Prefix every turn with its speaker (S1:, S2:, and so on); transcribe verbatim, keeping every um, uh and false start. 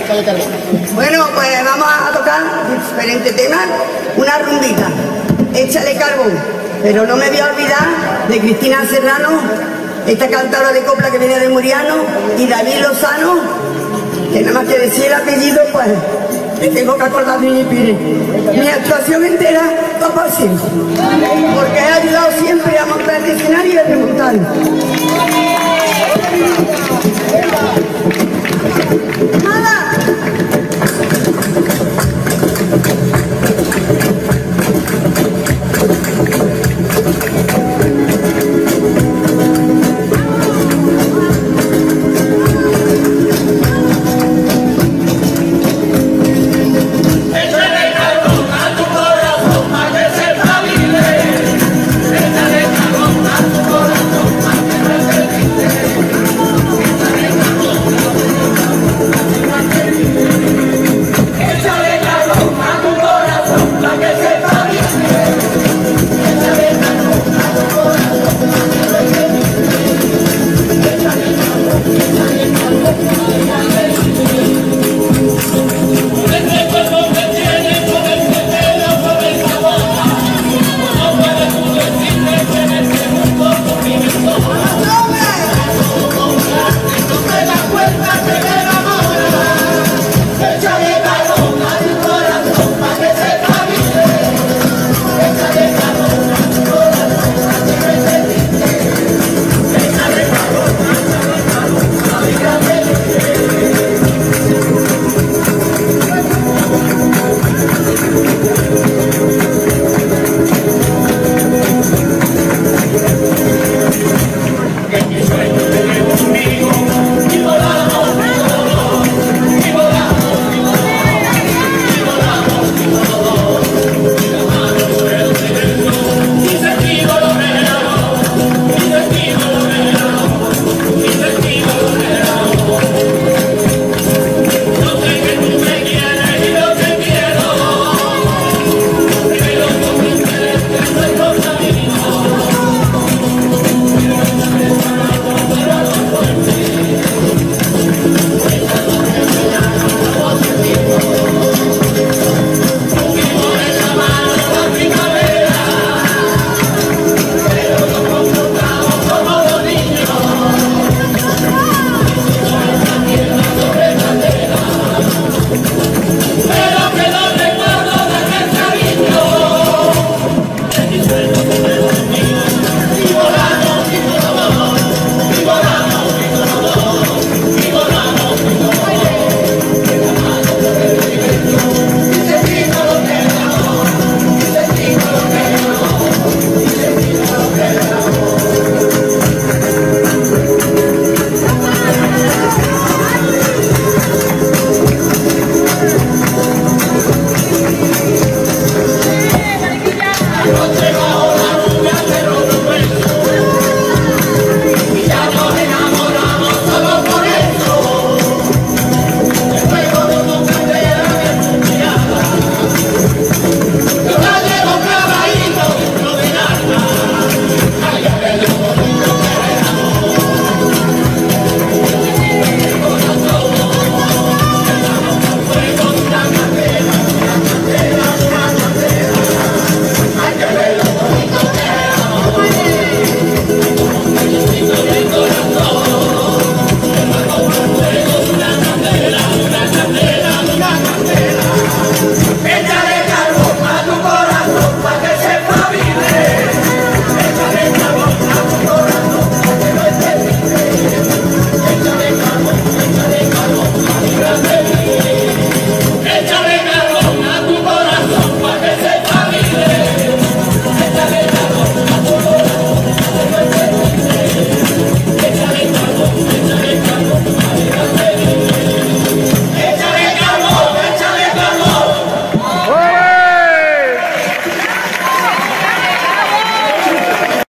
S1: Bueno, pues vamos a tocar diferentes temas, una rumbita, échale carbón, pero no me voy a olvidar de Cristina Serrano, esta cantadora de copla que viene de Muriano, y David Lozano, que nada más que decir el apellido, pues me tengo que acordar de mi pire. Mi actuación entera va para siempre, porque he ayudado siempre a montar el escenario y a remontarlo. ¡Nada!